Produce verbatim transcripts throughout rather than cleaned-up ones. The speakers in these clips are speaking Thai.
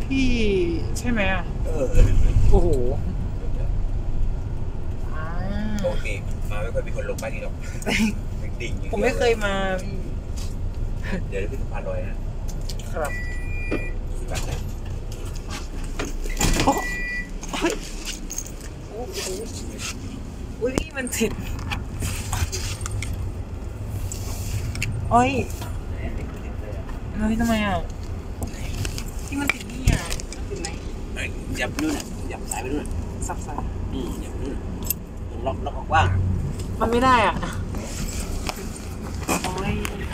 พี่ใช่ไหมอ่ะเออโอ้โหอ่าปกติมาไม่ค่อยมีคนลงป้ายนี้หรอกดิ่งๆผมไม่เคยมาพี่เดี๋ยวพี่สะพานลอยนะครับ สิบบาทนะโอ้เฮ้ยโอ้โหอุ้ยพี่มันติดโอ้ยเฮ้ยทำไมอ่ะที่มันติดนี่อ่ะมันติดไหนเฮ้ยยับนู่นน่ะยับสายไปนู่นน่ะสับสายอืมยับนู่นน่ะล็อกล็อกกว้างมันไม่ได้อ่ะโอ้ย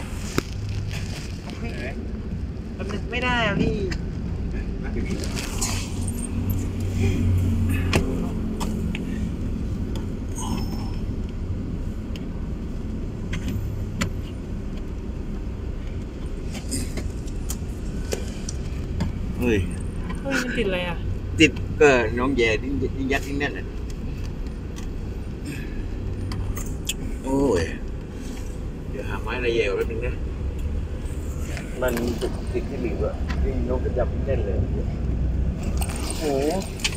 มันนึกไม่ได้อ่ะพี่มาถึงนี่เฮ้ยเฮ้ยมันติดอะไรอ่ะติดก็น้องแย่ดิ้งดิ้งยัดดิ้งแน่นอ่ะโอ้ยเดี๋ยวหาไม้อะไรแย่แป๊บนึงนะมันติดติดที่หลิวอะดิ้งนกกระจับแน่นเลยโอ้โห